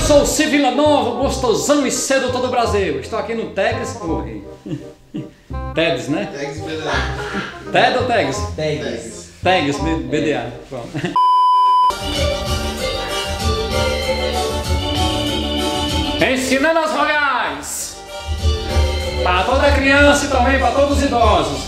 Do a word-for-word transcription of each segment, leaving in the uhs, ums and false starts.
sou o Cid Villanova, gostosão e sedutor do Brasil. Estou aqui no Tegs. Oh, Tegs, né? Tegs B D A. Ted ou Tegs? Tegs. Tegs, B D A. Pronto. Ensinando as vogais. Para toda criança e também para todos os idosos.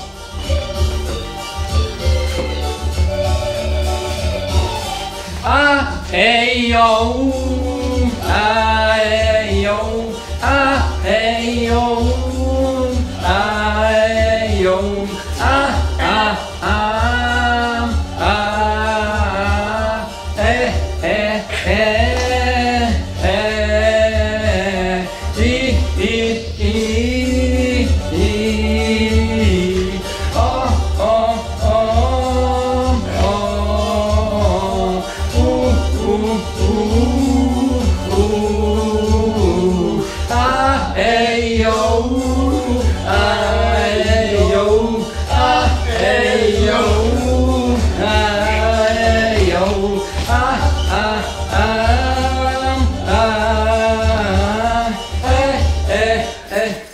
A, E, I, O, U. A, E, I, O, U. A, E, I, O, U. A, E, I, O, U. A, A, A, A, E, E, E, E, I, I, I, I, O, O, O, O, U, U, U, U, A, E, I, O, U, A, E, I, O, U, A, E, I, O, U, A, E, I, O, U, A, A, A, A, E, E, E.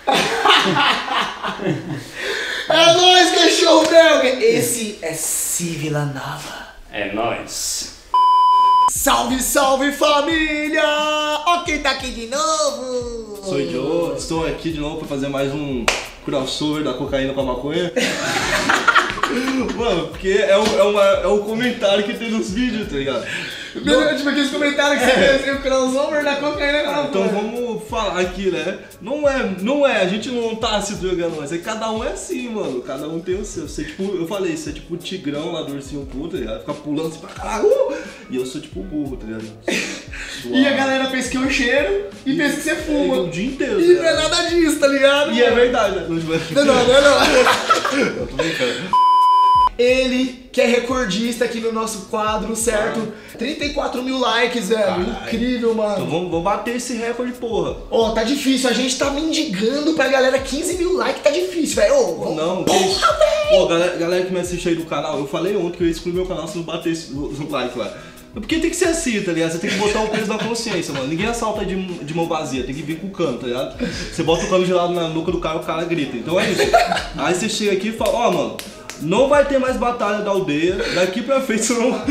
É nóis, cachorro belga! Esse é Cid Villanova. É nóis. Salve, salve família! Ó quem tá aqui de novo! Sou o Joe, estou aqui de novo para fazer mais um crossover da cocaína com a maconha. Mano, porque é o, é, uma, é o comentário que tem nos vídeos, tá ligado? Meu, tipo aqueles comentários que você fez, o crossover da cocaína com a maconha. Então vamos falar aqui, né? Não é, não é, a gente não tá se drogando, mas é que cada um é assim, mano. Cada um tem o seu. Você, tipo, eu falei, você é tipo o tigrão lá do ursinho puto, tá ligado? Fica pulando assim pra caralho. Uh! E eu sou tipo o burro, tá ligado? E a galera pensa que eu cheiro e pensa que você fuma. É, o dia inteiro. E tá não é ligado? nada disso, tá ligado? E é verdade, né? Não, Não, não, não, não. eu tô brincando. Ele, que é recordista aqui no nosso quadro, certo? trinta e quatro mil likes, velho. Caralho. Incrível, mano. Então vamos, vamos bater esse recorde, porra. Ó, tá difícil. A gente tá mendigando pra galera quinze mil likes. Tá difícil, velho. Ô, vamos- Não, que isso? Pô, galera, galera que me assiste aí do canal, eu falei ontem que eu ia excluir meu canal se não bater esse o like lá. Porque tem que ser assim, tá ligado? Você tem que botar o peso na consciência, mano. Ninguém assalta de, de mão vazia, tem que vir com o cano, tá ligado? Você bota o cano gelado na nuca do cara, o cara grita. Então é isso. Aí você chega aqui e fala, ó, mano, não vai ter mais batalha da aldeia, daqui pra frente você não...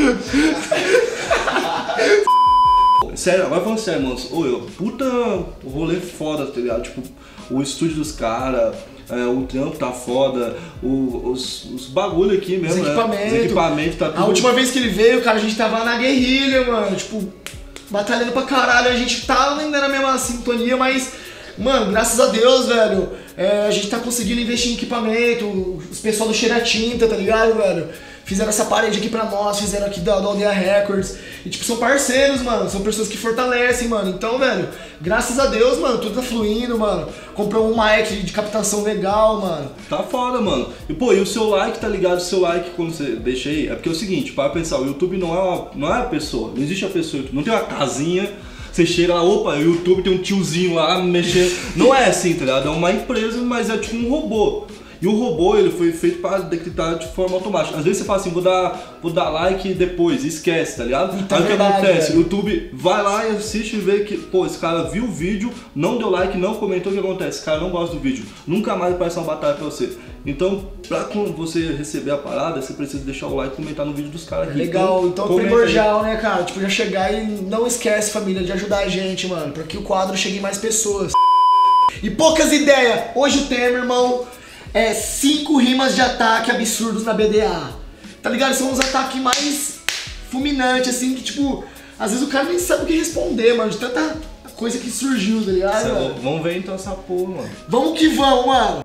Sério, agora falando sério, mano. Ô, eu, puta rolê foda, tá ligado? Tipo, o estúdio dos caras, é, o trampo tá foda, o, os, os bagulho aqui mesmo, Os equipamentos. né? Os equipamentos tá tudo... A última vez que ele veio, cara, a gente tava na guerrilha, mano. Tipo, batalhando pra caralho. A gente tava ainda na mesma sintonia, mas, mano, graças a Deus, velho, é, a gente tá conseguindo investir em equipamento. Os pessoal do Cheira Tinta, tá ligado, velho? Fizeram essa parede aqui pra nós, fizeram aqui da, da Aldeia Records. E, tipo, são parceiros, mano. São pessoas que fortalecem, mano. Então, velho, graças a Deus, mano, tudo tá fluindo, mano. Comprou um mic de captação legal, mano. Tá foda, mano. E pô, e o seu like, tá ligado? O seu like quando você deixa aí, é porque é o seguinte, para pensar, o YouTube não é uma, não é a pessoa, não existe a pessoa, não tem uma casinha, você chega lá, opa, o YouTube tem um tiozinho lá mexendo. Não é assim, tá ligado? É uma empresa, mas é tipo um robô. E o robô, ele foi feito para detectar de forma automática. Às vezes você fala assim, vou dar, vou dar like depois, esquece, tá ligado? Então, Aí o que verdade, acontece? velho. O YouTube vai lá e assiste e vê que, pô, esse cara viu o vídeo, não deu like, não comentou, o que acontece? Esse cara não gosta do vídeo, nunca mais aparece uma batalha pra você. Então, pra quando você receber a parada, você precisa deixar o like e comentar no vídeo dos caras aqui. Legal, então é comenta primordial, né, cara? Tipo, já chegar e não esquece, família, de ajudar a gente, mano, pra que o quadro chegue em mais pessoas. E poucas ideias! Hoje o tema, irmão, é cinco rimas de ataque absurdos na B D A. Tá ligado? São os ataques mais fulminantes, assim, que tipo, às vezes o cara nem sabe o que responder, mano, de tanta coisa que surgiu, tá ligado? Cê é mano? louco. Vamos ver então essa porra, mano. Vamos que vamos, mano!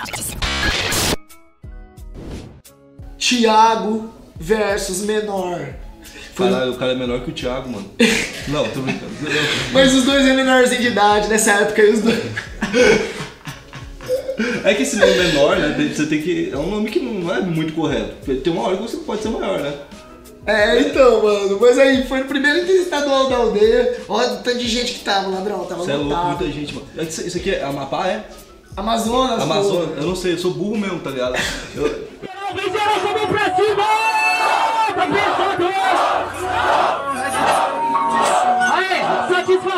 Thiago versus Menor. Foi- Caralho, o cara é menor que o Thiago, mano. Não, tô brincando. Mas os dois é menorzinho de idade, nessa época aí os dois. É que esse nome menor, né? Você tem que. É um nome que não é muito correto. Porque tem uma hora que você não pode ser maior, né? É, então, mano. Mas aí, foi no primeiro entrevistador da aldeia. Olha o tanto de gente que tava, ladrão. Tava Você é louco, lotado. muita gente, mano. Isso isso aqui é Amapá, é? Amazonas, Amazonas? pô. Eu não sei, eu sou burro mesmo, tá ligado? Eu... Vem geral, vamos pra cima! Tá pensando? Aê, satisfação!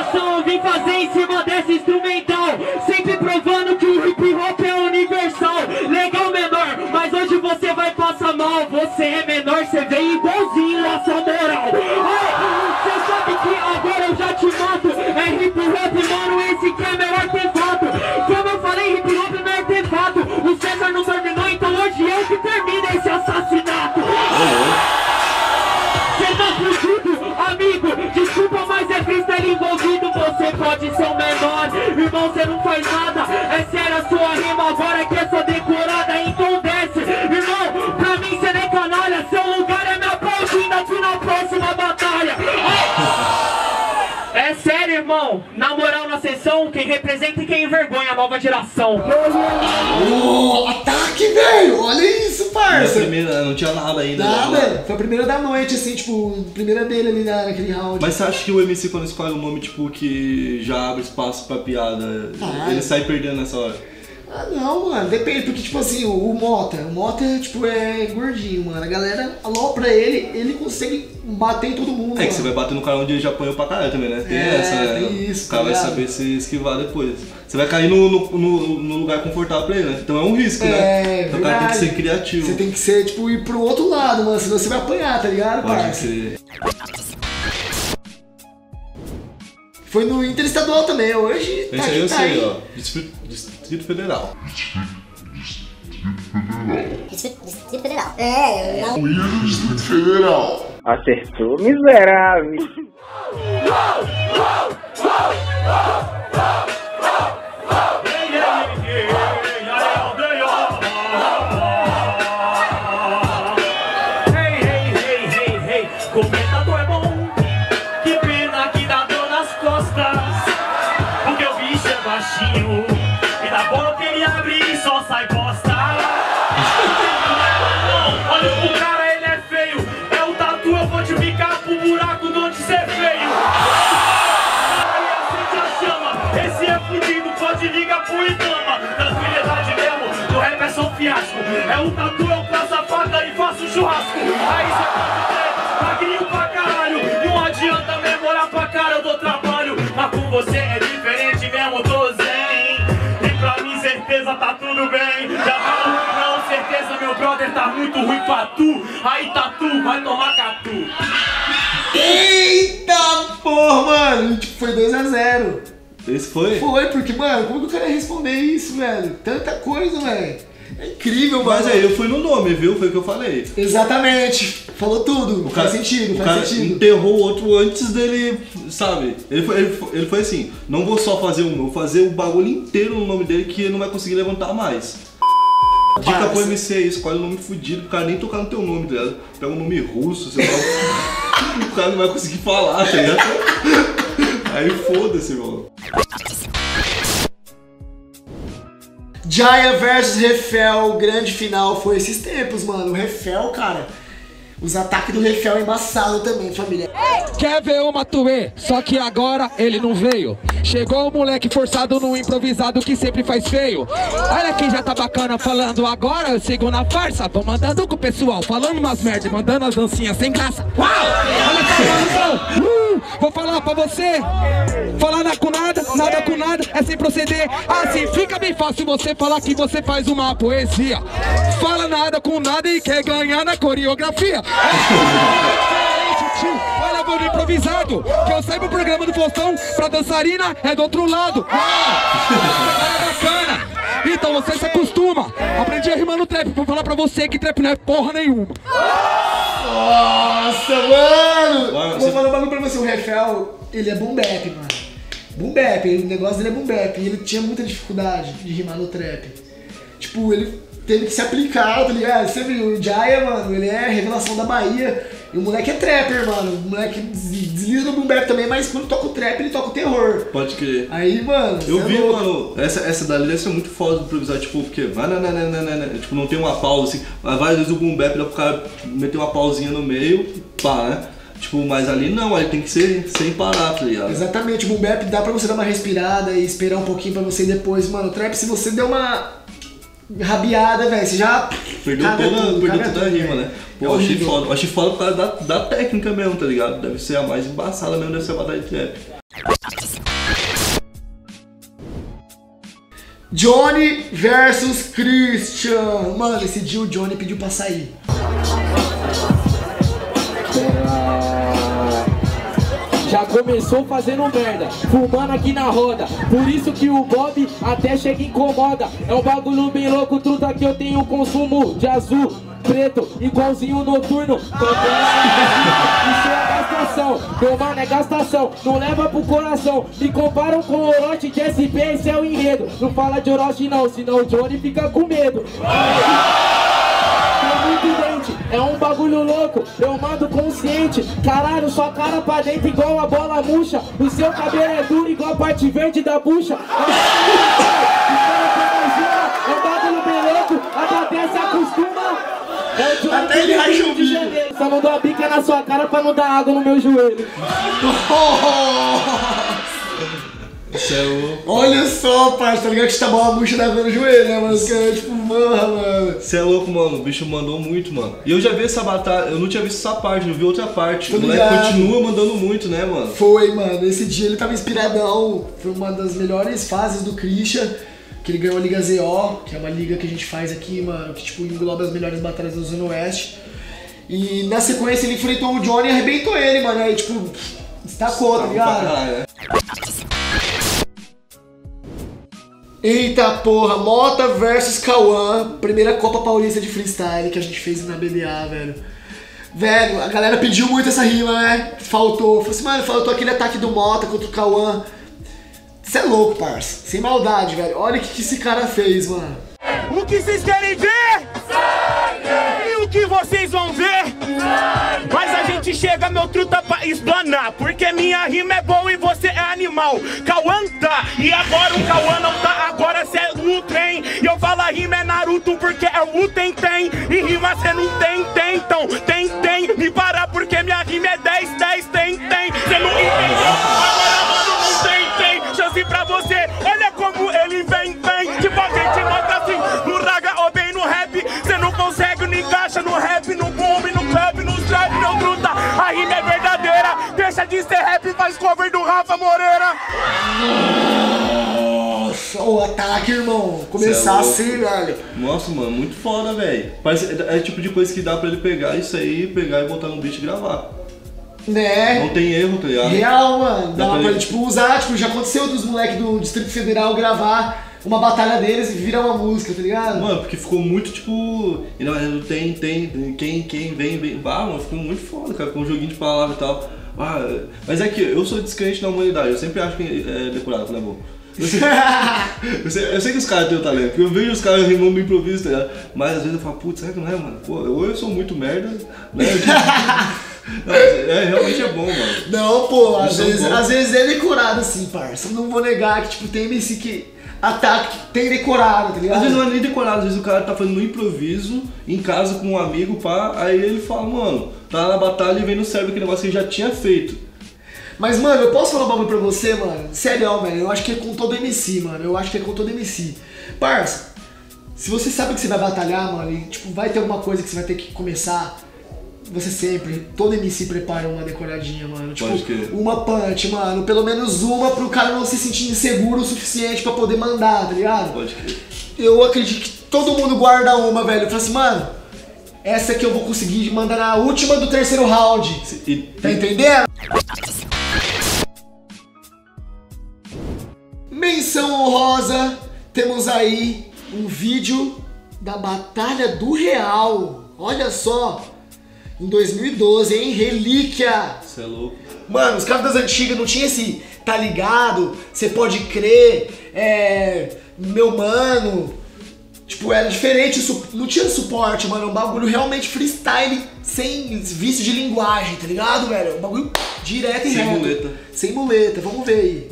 fazer em cima dessa instrumental, sempre provando que o hip hop é universal. Legal, menor, mas hoje você vai passar mal. Você é menor, você vem igualzinho nessa moral. Você sabe que agora eu já te mato. É hip hop, mano, esse que é meu artefato. Como eu falei, hip hop não é artefato. O César não terminou, então hoje eu que termino esse assassinato. Cê tá fudido, amigo, desculpa, mas é freestyle envolvido. Você pode ser o menor, irmão, cê não faz nada. É sério a sua rima, agora que é só decorada, então desce. Irmão, pra mim cê nem canalha, seu lugar é me aplaudindo aqui na próxima batalha. É sério, irmão, na moral na sessão, quem representa e quem envergonha a nova geração. Oh, ataque, velho! Olha isso, E a parça! primeira, não tinha nada ainda. Nada, foi a primeira da noite, assim, tipo, a primeira dele ali na- naquele round. Mas você acha que o M C, quando escolhe um nome tipo que já abre espaço pra piada, Ah, ele sai perdendo nessa hora? Ah, não, mano, depende, porque, tipo assim, o, o Mota, o Mota, tipo, é gordinho, mano. A galera alopra ele, ele consegue bater em todo mundo. É que você mano. vai bater no cara onde ele já apanhou pra caralho também, né? Tem É, essa, né? tem isso, O cara tá vai ligado? saber se esquivar depois. Você vai cair no, no, no- no lugar confortável pra ele, né? Então é um risco, É, né? Então o cara tem que verdade. ser criativo. Você tem que ser, tipo, ir pro outro lado, mano, senão você vai apanhar, tá ligado, Pode parça? ser. Foi no Interestadual também, hoje tá Esse aí aqui, eu tá sei, aí. ó. Distrito, Distrito Federal. Distrito Distrito Federal. É, não. Acertou, miserável. Comentador é bom, que pena que dá dor nas costas, porque o bicho é baixinho e da boca ele abre e só sai bosta. Não, olha o cara, ele é feio, é o tatu, eu vou te ficar pro buraco de onde cê veio. Aí acende a chama, esse é fudido, pode ligar pro Itama. Tranquilidade mesmo, do rap é só um fiasco, é o tatu, eu faço a faca e faço churrasco. Aí cê pode ter magrinho pra caralho, não adianta memorar pra cara, eu dou trabalho. Mas com você é diferente mesmo, tô zen. E pra mim certeza tá tudo bem. Já falo, não, certeza meu brother tá muito ruim pra tu. Aí tatu, vai tomar catu. Eita porra, mano! Tipo, foi dois a zero. Esse foi? Foi, porque, mano, como que o cara ia responder isso, velho? Tanta coisa, velho. É incrível, mano. Mas aí eu fui no nome, viu? Foi o que eu falei. Exatamente. Falou tudo. O cara, faz sentido, o faz cara sentido. enterrou o outro antes dele, sabe? Ele foi, ele, foi, ele foi assim, não vou só fazer um, vou fazer o bagulho inteiro no nome dele que ele não vai conseguir levantar mais. Dica Parça. pro M C aí, escolhe um nome fudido, pro cara nem tocar no teu nome, tá ligado? Pega um nome russo, sei lá. O cara não vai conseguir falar, tá ligado? Aí foda-se, irmão. Jaya versus Refel, grande final, foi esses tempos, mano. O Refel, cara, os ataques do Refel é embaçado também, família. Quer ver o Matuê? Só que agora ele não veio. Chegou o moleque forçado no improvisado que sempre faz feio. Olha quem já tá bacana falando agora, eu sigo na farsa. Vou mandando com o pessoal, falando umas merdas, mandando as dancinhas sem graça. Uau! Olha que malucão! Uh, vou falar pra você. Falar nada com nada, nada com nada, é sem proceder. Assim fica bem fácil você falar que você faz uma poesia. Fala nada com nada e quer ganhar na coreografia. Olha, vou no improvisado, que eu saio pro programa do Faustão, pra dançarina é do outro lado. É bacana. Então você se acostuma. Aprendi a rimar no trap, vou falar pra você que trap não é porra nenhuma. Nossa, mano! Mano, Vou você- falar um bagulho pra você, o Refel, ele é boom bap, mano. Boom bap, o negócio dele é boom bap, e ele tinha muita dificuldade de rimar no trap. Tipo, ele teve que se aplicar, tá ligado? Você viu, o Jaya, mano, ele é a revelação da Bahia, e o moleque é trapper, mano. O moleque des- desliza no boom bap também, mas quando toca o trap, ele toca o terror. Pode crer. Aí, mano, Eu cê é vi, louco. mano, essa, essa dali deve ser muito foda de improvisar, tipo, porque vai, né, né, né, né, né, né, tipo, não tem uma pausa assim, mas várias vezes o boom bap dá pro cara meter uma pausinha no meio, pá, né? Tipo, mas ali não, aí tem que ser sem parar, tá ligado? Exatamente, o boom bap dá pra você dar uma respirada e esperar um pouquinho pra você ir depois. Mano, o trap, se você der uma rabiada, velho, você já Perdeu caga toda, tudo, perdeu caga toda a tudo, rima, velho. né? É Pô, achei horrível. foda. Achei foda por causa da, da técnica mesmo, tá ligado? Deve ser a mais embaçada mesmo, deve ser a batalha de trap. Johnny versus Christian. Mano, esse dia o Johnny pediu pra sair. Já começou fazendo merda, fumando aqui na roda. Por isso que o Bob até chega e incomoda. É um bagulho bem louco, truta, que eu tenho consumo de azul, preto, igualzinho noturno. Isso é gastação, meu mano, é gastação. Não leva pro coração. Me comparam com o Orochi de S P, esse é o enredo. Não fala de Orochi não, senão o Johnny fica com medo. É um bagulho louco, eu mando consciente. Caralho, sua cara pra dentro igual a bola murcha. O seu cabelo é duro igual a parte verde da bucha. É um bagulho bem louco, a plateia se acostuma. É o até ele rachou o bicho. Só não dou a bica na sua cara pra não dar água no meu joelho. Cê Olha só, parça, tá ligado que tá mal a bucha da no joelho, né, mano? Os caras, tipo, mano, mano. Você é louco, mano. O bicho mandou muito, mano. E eu já vi essa batalha, eu não tinha visto essa parte, eu vi outra parte. Tô o moleque ligado. continua mandando muito, né, mano? Foi, mano. Esse dia ele tava inspiradão. Foi uma das melhores fases do Christian. Que ele ganhou a Liga Z O, que é uma liga que a gente faz aqui, mano, que tipo engloba as melhores batalhas da Zona Oeste. E na sequência ele enfrentou o Johnny e arrebentou ele, mano. Aí, tipo, destacou, tá ligado? Caralho, Eita porra, Mota versus Cauã, primeira Copa Paulista de Freestyle que a gente fez na B B A, velho. Velho, a galera pediu muito essa rima, né? Faltou. Falei assim, mano, faltou aquele ataque do Mota contra o Cauã. Você é louco, parça. Sem maldade, velho. Olha o que, que esse cara fez, mano. O que vocês querem ver? Sangue! E o que vocês vão ver? Sangue! Mas a gente chega, meu truta, pra explanar. Porque minha rima é boa e você é animal. Cauã tá, e agora o Cauã não tá. Agora cê é no trem. E eu falo a rima é Naruto porque é o tem-tem. E rima cê não tem, tem. Então tem, tem. Me parar porque minha rima é dez, dez, tem, tem. Cê não entendeu? Agora, mano, não tem, tem. Chance pra você. Olha como ele vem, vem. Tipo a gente nota assim. No raga ou bem no rap. Cê não consegue, não encaixa no rap, no boom, no club, no trap, meu truta. A rima é verdadeira. Deixa de ser rap e faz cover do Rafa Moreira. Nossa, o ataque, irmão. Começar é assim, velho. Nossa, mano, muito foda, velho. É, é tipo de coisa que dá pra ele pegar isso aí, pegar e botar no beat e gravar. Né? Não tem erro, tá ligado? Real, mano. Dá, Dá pra pra ele, tipo, usar, tipo, já aconteceu dos moleques do Distrito Federal gravar uma batalha deles e virar uma música, tá ligado? Mano, porque ficou muito, tipo... E não, tem, tem, quem, quem vem, vem... Ah, mano, ficou muito foda, cara, com um joguinho de palavra e tal. Ah, mas é que eu sou descrente na humanidade, eu sempre acho que é decorado, não é bom. Eu sei, eu, sei, eu sei que os caras têm o talento, porque eu vejo os caras rimando no improviso, tá ligado? Mas às vezes eu falo, putz, será que não é, mano? Pô, ou eu sou muito merda, né? Não, é, realmente é bom, mano. Não, pô, às Isso é vezes, bom. às vezes é decorado assim, parça. Não vou negar que, tipo, tem M C que ataque que tem decorado, tá ligado? Às vezes não é nem decorado, às vezes o cara tá fazendo no improviso, em casa com um amigo, pá, aí ele fala, mano, tá na batalha e vem no cérebro aquele negócio que ele já tinha feito. Mas, mano, eu posso falar um bagulho pra você, mano? Sério, velho, eu acho que é com todo M C, mano. Eu acho que é com todo M C. Parça, se você sabe que você vai batalhar, mano, e, tipo, vai ter alguma coisa que você vai ter que começar, você sempre, todo M C prepara uma decoradinha, mano. Tipo, Pode crer. uma punch, mano. Pelo menos uma pro cara não se sentir inseguro o suficiente pra poder mandar, tá ligado? Pode crer. Eu acredito que todo mundo guarda uma, velho. Eu falo assim, mano, essa aqui eu vou conseguir mandar na última do terceiro round. E, Tá entendendo? Menção honrosa, temos aí um vídeo da Batalha do Real. Olha só, em dois mil e doze, hein? Relíquia. Você é louco. Mano, os caras das antigas não tinha esse tá ligado, você pode crer, é. Meu mano. Tipo, era diferente, não tinha suporte, mano. É um bagulho realmente freestyle, sem vício de linguagem, tá ligado, velho? Um bagulho direto e Sem reto. muleta. Sem muleta, vamos ver aí.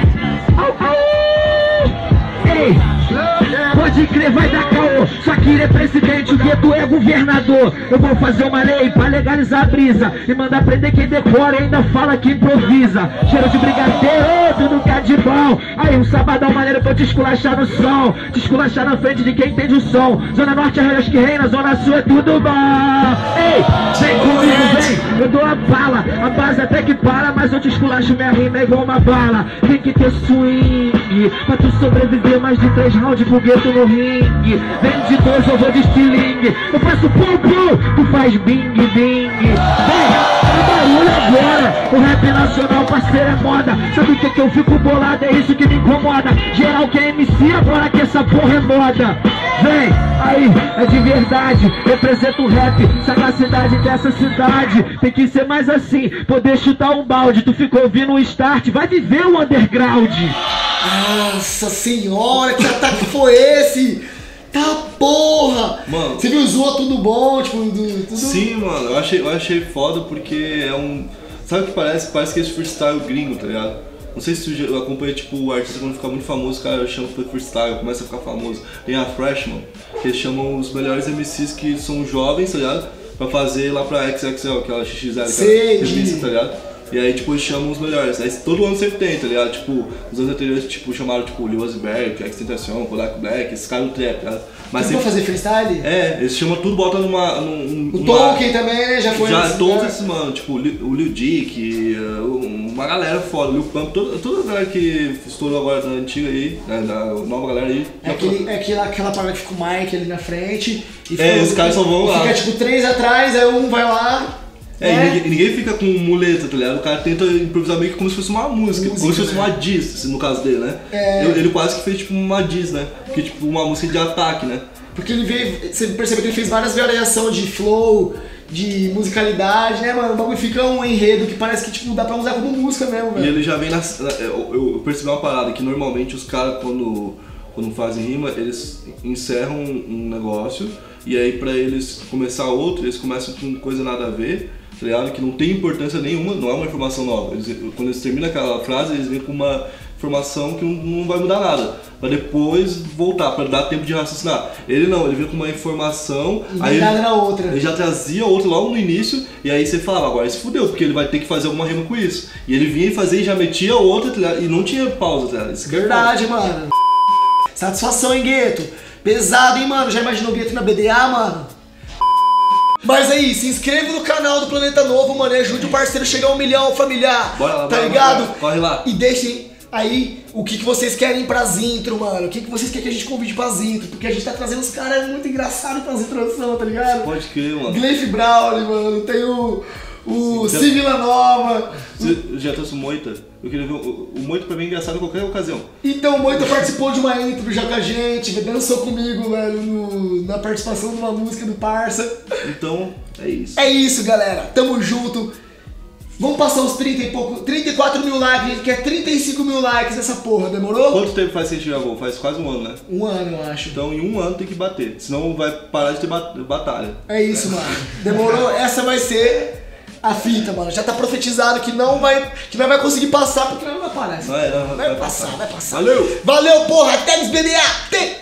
Ei, pode crer, vai dar caô. Só que ele é presidente, o Gueto é governador. Eu vou fazer uma lei pra legalizar a brisa e mandar prender quem decora e ainda fala que improvisa. Cheiro de brigadeiro, tudo que é de bom. Aí um sabadão maneiro pra eu te esculachar no som, te esculachar na frente de quem entende o som. Zona Norte é regras que reina, Zona Sul é tudo bom. Ei, vem comigo, vem, eu dou a bala. A base até que para, mas eu te esculacho, minha rima é igual uma bala. Tem que ter swing pra tu sobreviver mais de três round pro gueto no ringue. Vem de dois, eu vou de estilingue. Eu faço pum pum, tu faz bing bing. Vem, é barulho agora. O rap nacional, parceiro, é moda. Sabe o que que eu fico bolado? É isso que me incomoda. Geral que é M C agora que essa porra é moda. Vem, aí, é de verdade. Represento o rap, sagacidade dessa cidade. Tem que ser mais assim, poder chutar um balde. Tu ficou ouvindo o start, vai viver o underground. Nossa senhora, que ataque foi esse? Tá porra! Mano, você viu, zoou tudo bom, tipo, tudo... Sim, mano, eu achei, eu achei foda porque é um... Sabe o que parece? Parece que esse freestyle gringo, tá ligado? Não sei se tu acompanha, tipo, o artista quando fica muito famoso, o cara chama pra freestyle, começa a ficar famoso. Tem a Freshman, que eles chamam os melhores M Cs que são jovens, tá ligado? Pra fazer lá pra X X L, aquela X X L, aquela revista, tá ligado? E aí, tipo, eles chamam os melhores. Aí todo ano sempre tem, tá ligado? Tipo, os anos anteriores, tipo, chamaram, tipo, Lil Uzi Vert, X-Tentacion, Kodak Black, esses caras do trap, tá ligado? Mas sempre... pra fazer freestyle? É, eles chamam tudo, botam numa... num, o Tolkien também, né? Já foi... Já, todos esses, mano, tipo, o Lil Dick, uma galera foda, Lil Pump, toda, toda a galera que estourou agora da antiga aí, né, da nova galera aí. É, aquele, é aquela, aquela parada que fica o Mike ali na frente. E é, os caras só vão lá. Fica, tipo, três atrás, aí um vai lá... É, é. E ninguém, ninguém fica com muleta, tá ligado? O cara tenta improvisar meio que como se fosse uma música, música como se fosse né? uma diss, no caso dele, né? É. Ele, ele quase que fez tipo uma diss, né? Porque tipo uma música de ataque, né? Porque ele veio, você percebeu que ele fez várias variações de flow, de musicalidade, né, mano? O bagulho fica um enredo que parece que tipo dá pra usar como música mesmo, velho. E ele já vem na... Eu, eu percebi uma parada, que normalmente os caras quando, quando fazem rima, eles encerram um negócio e aí pra eles começar outro, eles começam com coisa nada a ver, tá ligado? Que não tem importância nenhuma, não é uma informação nova. Eles, quando eles terminam aquela frase, eles vêm com uma informação que não, não vai mudar nada, pra depois voltar, pra dar tempo de raciocinar. Ele não, ele veio com uma informação, e aí nada ele, na outra. Ele já trazia outra logo no início, e aí você falava, agora ele se fudeu, porque ele vai ter que fazer alguma rima com isso. E ele vinha e fazia e já metia outra, tá ligado? E não tinha pausa, tá ligado? Verdade, mano. Satisfação, hein, Gueto? Pesado, hein, mano? Já imaginou o Gueto na B D A, mano? Mas aí, se inscreva no canal do Planeta Novo, mano, e ajude o parceiro a chegar a um milhão, familiar. Bora lá, tá bora, ligado? Bora, corre lá. E deixem aí o que, que vocês querem pras intro, mano. O que, que vocês querem que a gente convide pras intro. Porque a gente tá trazendo uns caras muito engraçados pras introduções, tá ligado? Pode crer, mano. Gleif Brown, mano. Tem o... O Civila Nova. Você já trouxe o Moita? Eu queria ver o, o Moita pra mim é engraçado em qualquer ocasião. Então o Moita participou de uma intro já com a gente, dançou comigo, velho, no, na participação de uma música do Parça. Então, é isso. É isso, galera. Tamo junto. Vamos passar uns trinta e pouco, trinta e quatro mil likes, a gente quer trinta e cinco mil likes nessa porra, demorou? Quanto tempo faz que a gente gravou? Faz quase um ano, né? Um ano, eu acho. Então em um ano tem que bater, senão vai parar de ter batalha. É isso, é. mano. Demorou? Essa vai ser a fita, mano. Já tá profetizado que não vai, que não vai conseguir passar, porque não vai parar. Não é, não, vai, vai passar, passar, vai passar. Valeu! Valeu, porra! Até nos B D A!